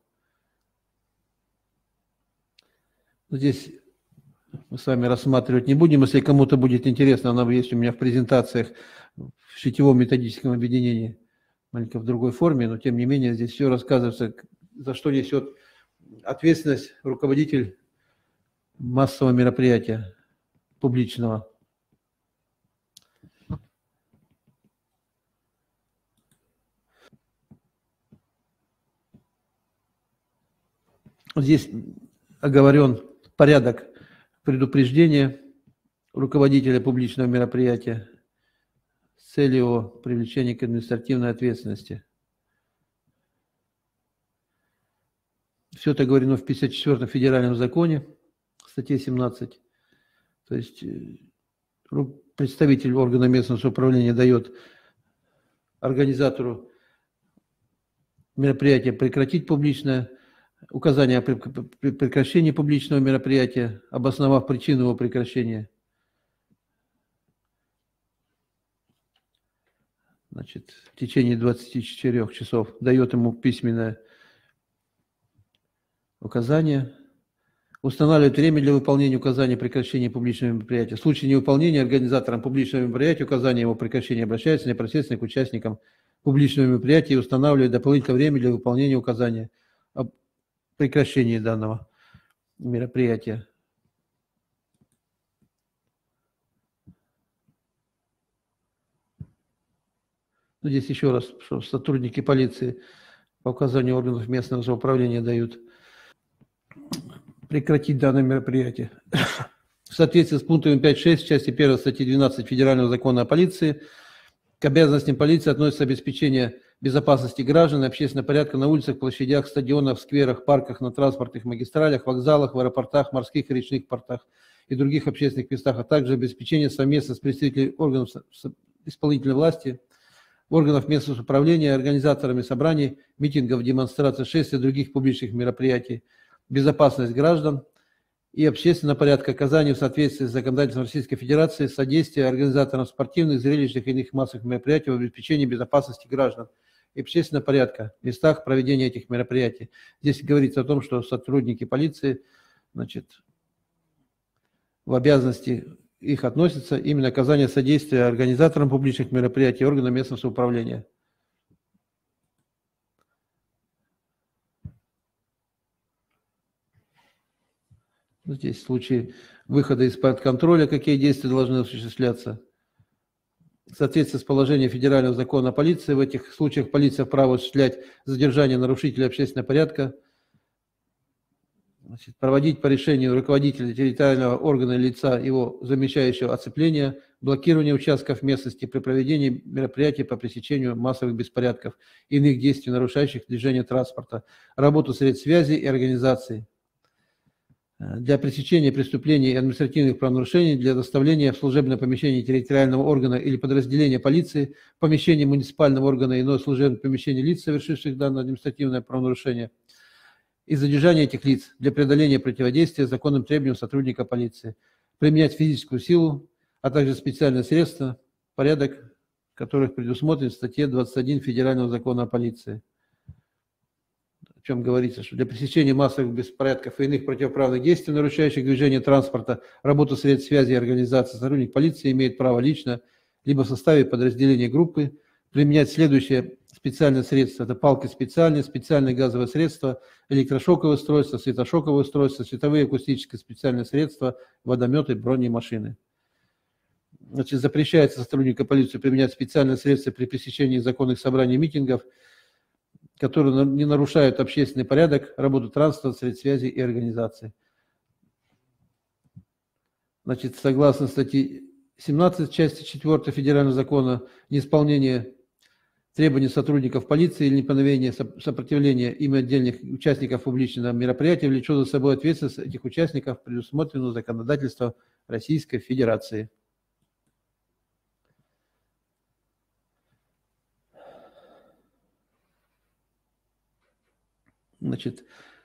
Здесь мы с вами рассматривать не будем. Если кому-то будет интересно, она есть у меня в презентациях в сетевом методическом объединении, маленько в другой форме, но тем не менее здесь все рассказывается, за что несет ответственность руководитель массового мероприятия публичного. Здесь оговорен порядок предупреждения руководителя публичного мероприятия с целью его привлечения к административной ответственности. Все это оговорено в 54-м федеральном законе, статье 17. То есть представитель органа местного самоуправления дает организатору мероприятия прекратить публичное указание о прекращении публичного мероприятия, обосновав причину его прекращения. Значит, в течение 24 часов дает ему письменное указание. Устанавливает время для выполнения указания о прекращении публичного мероприятия. В случае невыполнения организатором публичного мероприятия указания его прекращения обращается непосредственно к участникам публичного мероприятия и устанавливает дополнительное время для выполнения указания о прекращении данного мероприятия. Здесь еще раз, что сотрудники полиции по указанию органов местного самоуправления дают прекратить данное мероприятие. В соответствии с пунктами 5.6 части 1 статьи 12 Федерального закона о полиции к обязанностям полиции относится обеспечение безопасности граждан и общественного порядка на улицах, площадях, стадионах, скверах, парках, на транспортных магистралях, вокзалах, в аэропортах, морских и речных портах и других общественных местах, а также обеспечение совместно с представителями органов исполнительной власти, органов местного управления, организаторами собраний, митингов, демонстраций, шествий и других публичных мероприятий, безопасность граждан и общественного порядка, оказание в соответствии с законодательством Российской Федерации, содействие организаторам спортивных, зрелищных и иных массовых мероприятий в обеспечении безопасности граждан и общественного порядка в местах проведения этих мероприятий. Здесь говорится о том, что сотрудники полиции, значит, в обязанности их относится именно оказание содействия организаторам публичных мероприятий и органам местного самоуправления. Здесь в случае выхода из-под контроля, какие действия должны осуществляться. В соответствии с положением федерального закона о полиции, в этих случаях полиция вправе осуществлять задержание нарушителя общественного порядка, значит, проводить по решению руководителя территориального органа или лица его замещающего оцепление, блокирование участков местности при проведении мероприятий по пресечению массовых беспорядков и иных действий, нарушающих движение транспорта, работу средств связи и организации. Для пресечения преступлений и административных правонарушений, для доставления в служебное помещение территориального органа или подразделения полиции, помещение муниципального органа и иное служебное помещение лиц, совершивших данное административное правонарушение, и задержания этих лиц для преодоления противодействия законным требованиям сотрудника полиции, применять физическую силу, а также специальные средства, порядок которых предусмотрен в статье 21 Федерального закона о полиции. В чем говорится, что для пресечения массовых беспорядков и иных противоправных действий, нарушающих движение транспорта, работу средств связи и организации, сотрудник полиции имеет право лично, либо в составе подразделения группы, применять следующие специальные средства. Это палки специальные газовые средства, электрошоковые устройства, светошоковые устройства, световые акустические специальные средства, водометы, бронемашины. Значит, запрещается сотруднику полиции применять специальные средства при пресечении законных собраний и митингов, которые не нарушают общественный порядок, работу транспорта, средств связи и организации. Значит, согласно статье 17 части 4 Федерального закона, неисполнение требований сотрудников полиции или неповиновение сопротивления им отдельных участников публичного мероприятия влечет за собой ответственность этих участников, предусмотренную законодательством Российской Федерации. Значит,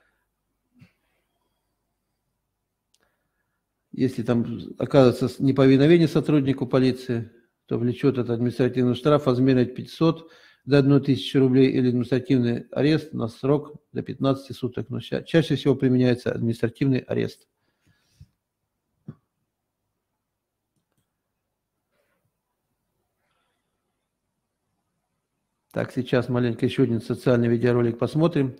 если там оказывается неповиновение сотруднику полиции, то влечет это административный штраф в размере от 500 до 1000 рублей или административный арест на срок до 15 суток. Но чаще всего применяется административный арест. Так, сейчас маленько еще один социальный видеоролик посмотрим.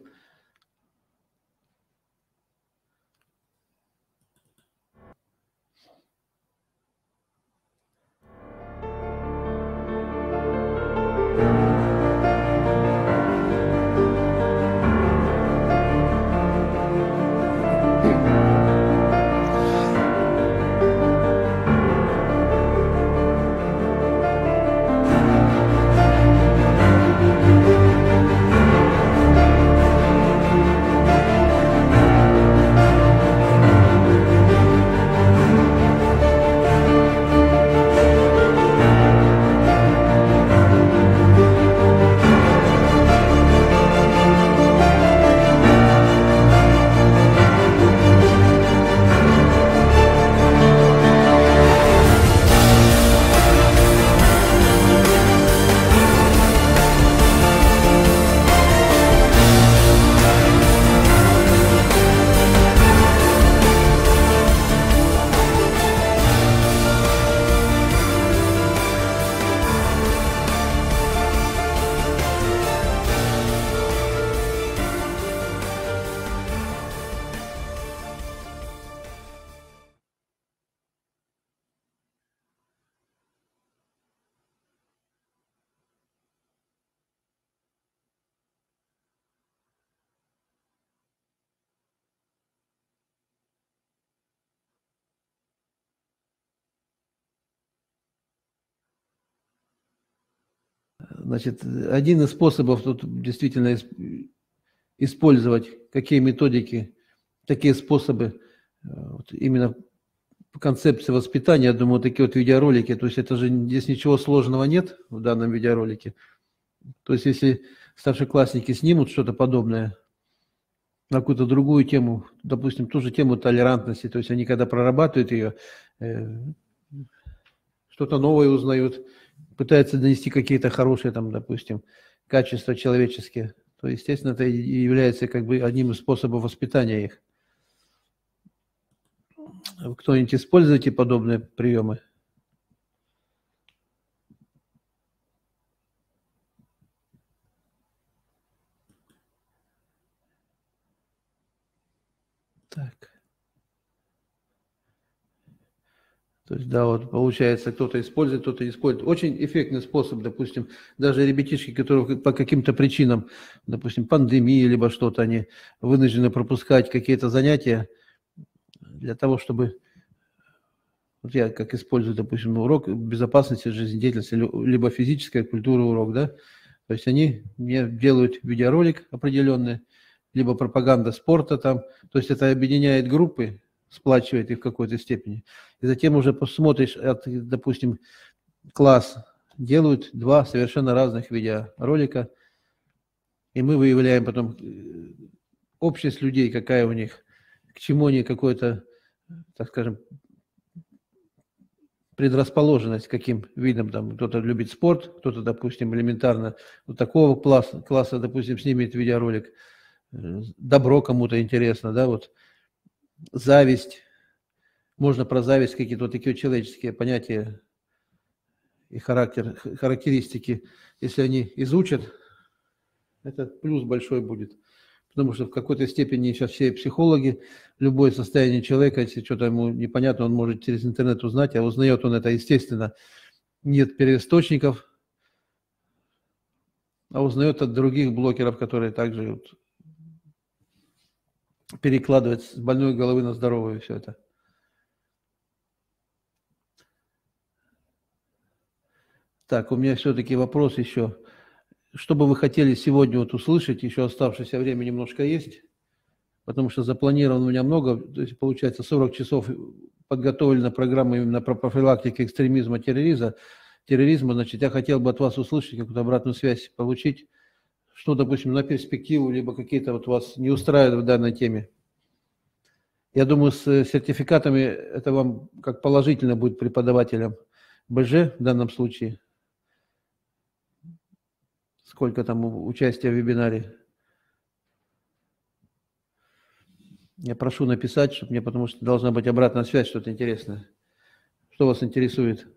Значит, один из способов тут действительно использовать, какие методики, такие способы, вот именно по концепции воспитания, я думаю, такие вот видеоролики, то есть это же здесь ничего сложного нет в данном видеоролике. То есть если старшеклассники снимут что-то подобное на какую-то другую тему, допустим, ту же тему толерантности, то есть они когда прорабатывают ее, что-то новое узнают, пытаются донести какие-то хорошие, там, допустим, качества человеческие, то, естественно, это и является как бы одним из способов воспитания их. Вы кто-нибудь используете подобные приемы? Так. То есть, да, вот получается, кто-то использует, кто-то не использует. Очень эффектный способ, допустим, даже ребятишки, которые по каким-то причинам, допустим, пандемии, либо что-то, они вынуждены пропускать какие-то занятия для того, чтобы, вот я как использую, допустим, урок безопасности жизнедеятельности, либо физическая культура урок, да, то есть они мне делают видеоролик определенный, либо пропаганда спорта там, то есть это объединяет группы, сплачивает их в какой-то степени. И затем уже посмотришь, допустим, класс делают два совершенно разных видеоролика, и мы выявляем потом общность людей, какая у них, к чему они какой-то, так скажем, предрасположенность, каким видом там кто-то любит спорт, кто-то, допустим, элементарно вот такого класса, допустим, снимет видеоролик, добро кому-то интересно, да, вот зависть, можно про зависть какие-то вот такие человеческие понятия и характеристики, если они изучат, это плюс большой будет. Потому что в какой-то степени сейчас все психологи, любое состояние человека, если что-то ему непонятно, он может через интернет узнать, а узнает он это, естественно, нет первоисточников, а узнает от других блогеров, которые также вот перекладывают с больной головы на здоровую все это. Так, у меня все-таки вопрос еще. Что бы вы хотели сегодня вот услышать? Еще оставшееся время немножко есть, потому что запланировано у меня много, то есть получается 40 часов подготовлена программа именно про профилактику экстремизма, терроризма. Значит, я хотел бы от вас услышать, какую-то обратную связь получить, что, допустим, на перспективу, либо какие-то вот вас не устраивают в данной теме. Я думаю, с сертификатами это вам как положительно будет преподавателям БЖ в данном случае. Сколько там участия в вебинаре? Я прошу написать, чтобы мне, потому что должна быть обратная связь, что-то интересное. Что вас интересует?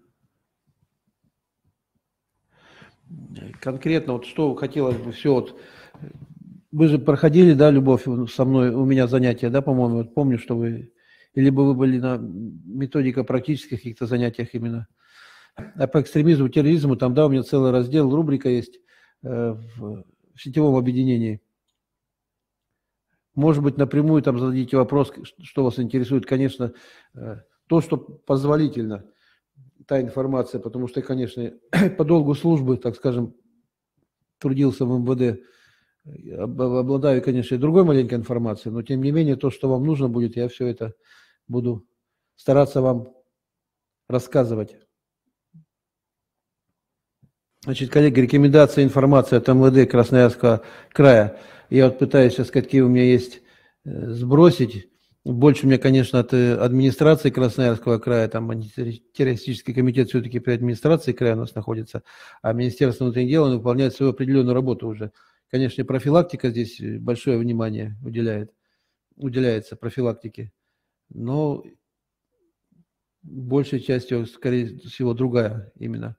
Конкретно, вот что хотелось бы все, вот, вы же проходили, да, Любовь, со мной, у меня занятия, да, по-моему, вот помню, что вы, либо вы были на методико-практических каких-то занятиях именно. А по экстремизму, терроризму, там, да, у меня целый раздел, рубрика есть в сетевом объединении. Может быть, напрямую там зададите вопрос, что вас интересует. Конечно, то, что позволительно, та информация, потому что, конечно, по долгу службы, так скажем, трудился в МВД, обладаю, конечно, и другой маленькой информацией, но, тем не менее, то, что вам нужно будет, я все это буду стараться вам рассказывать. Значит, коллеги, рекомендация, информация от МВД Красноярского края. Я вот пытаюсь сейчас, какие у меня есть, сбросить. Больше у меня, конечно, от администрации Красноярского края, там антитеррористический комитет все-таки при администрации края у нас находится, а Министерство внутренних дел выполняет свою определенную работу уже. Конечно, профилактика здесь большое внимание уделяется профилактике, но большей частью, скорее всего, другая именно.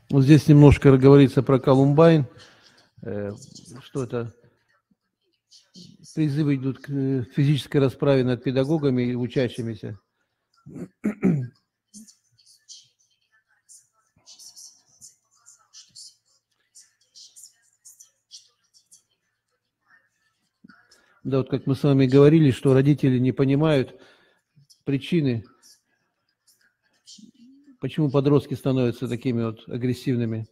Вот здесь немножко говорится про Колумбайн, что это призывы идут к физической расправе над педагогами и учащимися. Да, вот как мы с вами говорили, что родители не понимают причины, почему подростки становятся такими вот агрессивными.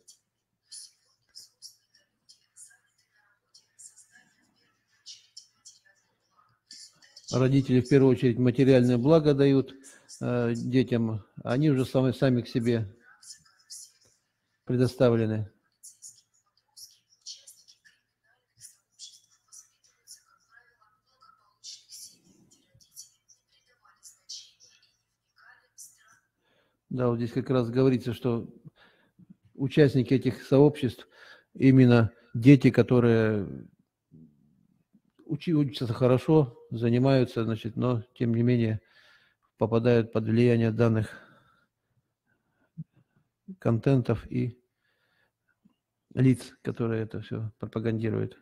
Родители в первую очередь материальное благо дают детям, а они уже сами к себе предоставлены. Да, вот здесь как раз говорится, что участники этих сообществ именно дети, которые учатся хорошо, занимаются, значит, но тем не менее попадают под влияние данных контентов и лиц, которые это все пропагандируют.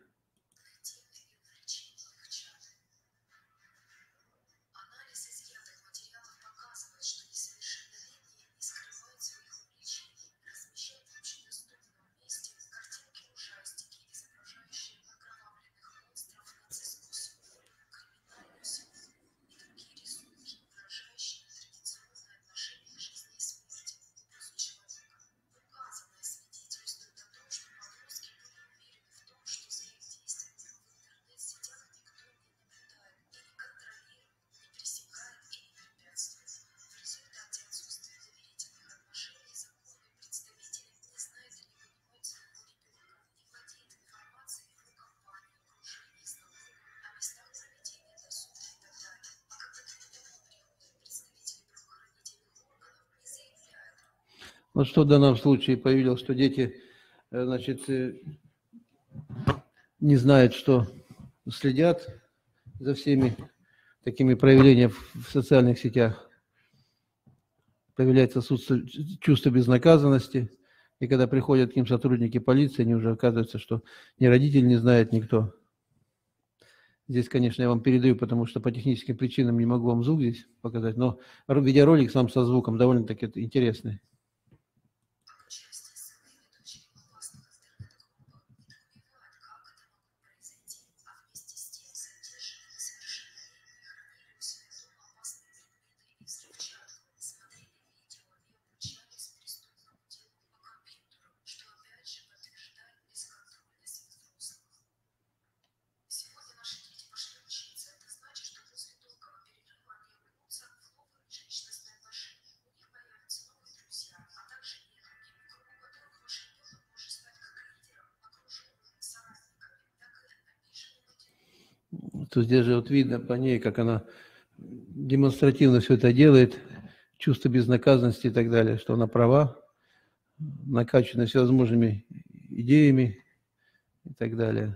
Вот что в данном случае появилось, что дети, значит, не знают, что следят за всеми такими проявлениями в социальных сетях. Появляется чувство безнаказанности, и когда приходят к ним сотрудники полиции, они уже оказывается, что ни родитель не знает, никто. Здесь, конечно, я вам передаю, потому что по техническим причинам не могу вам звук здесь показать, но видеоролик сам со звуком довольно-таки интересный. То здесь же вот видно по ней, как она демонстративно все это делает, чувство безнаказанности и так далее, что она права, накачана всевозможными идеями и так далее.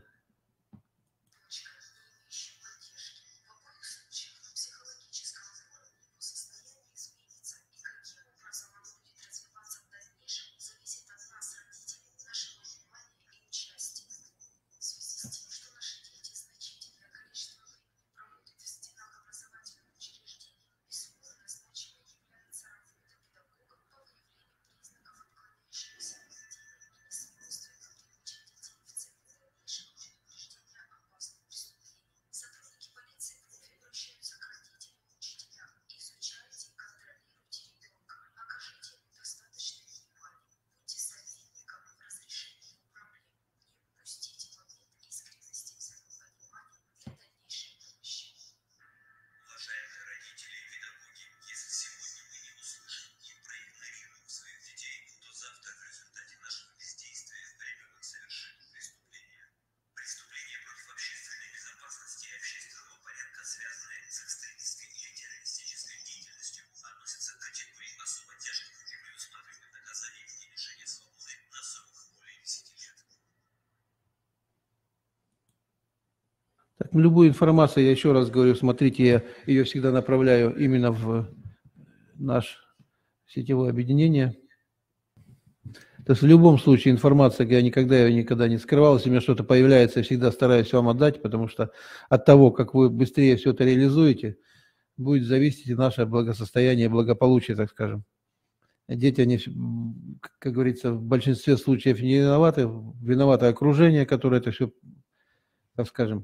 Так, любую информацию, я еще раз говорю, смотрите, я ее всегда направляю именно в наше сетевое объединение. То есть в любом случае информация, я никогда не скрывал, если у меня что-то появляется, я всегда стараюсь вам отдать, потому что от того, как вы быстрее все это реализуете, будет зависеть и наше благосостояние, благополучие, так скажем. Дети, они, как говорится, в большинстве случаев не виноваты, виновато окружение, которое это все, так скажем,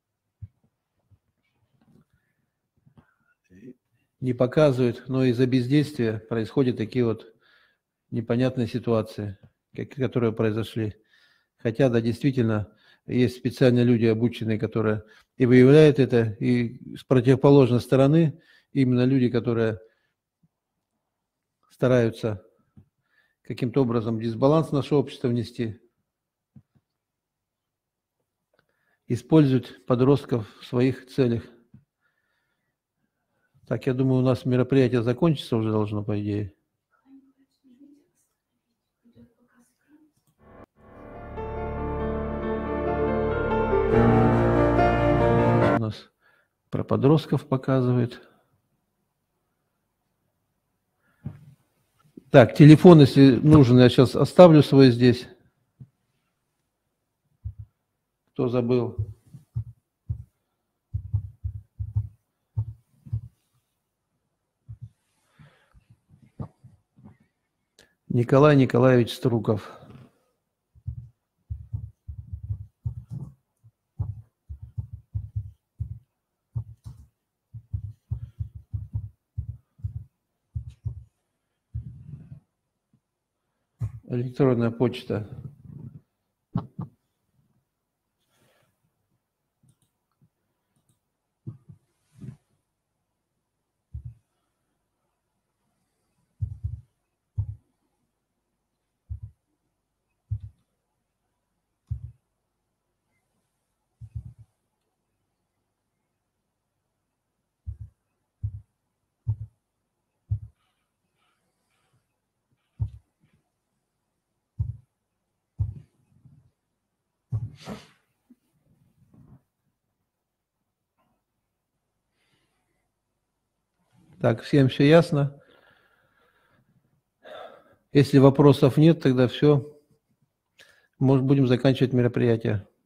не показывает, но из-за бездействия происходят такие вот непонятные ситуации, которые произошли. Хотя, да, действительно, есть специальные люди, обученные, которые и выявляют это, и с противоположной стороны именно люди, которые стараются каким-то образом дисбаланс в наше общество внести, используют подростков в своих целях. Так, я думаю, у нас мероприятие закончится уже должно, по идее. У нас про подростков показывает. Так, телефон, если нужен, я сейчас оставлю свой здесь. Кто забыл? Николай Николаевич Струков. Электронная почта. Так, всем все ясно? Если вопросов нет, тогда все. Может, будем заканчивать мероприятие.